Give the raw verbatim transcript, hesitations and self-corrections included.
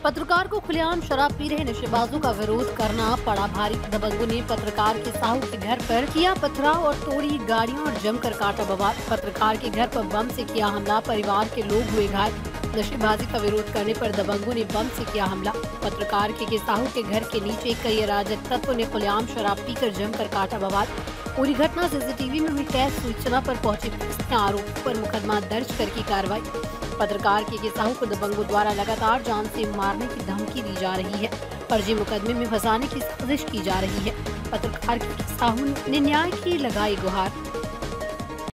पत्रकार को खुलेआम शराब पी रहे नशेबाजों का विरोध करना पड़ा भारी। दबंगों ने पत्रकार के साहू के घर पर किया पथराव और तोड़ी गाड़ियों और जमकर काटा बवाल। पत्रकार के घर पर बम से किया हमला, परिवार के लोग हुए घायल। नशेबाजी का विरोध करने पर दबंगों ने बम से किया हमला। पत्रकार के, के साहू के घर के नीचे कई अराजक तत्वों ने खुलेआम शराब पीकर जमकर काटा बवाल। पूरी घटना सीसीटीवी में हुई कैद। सूचना पर पहुंची पुलिस ने आरोपी पर मुकदमा दर्ज कर की कार्रवाई। पत्रकार के, के साहू को दबंगों द्वारा लगातार जान से मारने की धमकी दी जा रही है। फर्जी मुकदमे में फंसाने की साजिश की जा रही है। पत्रकार के साहू ने न्याय की लगाई गुहार।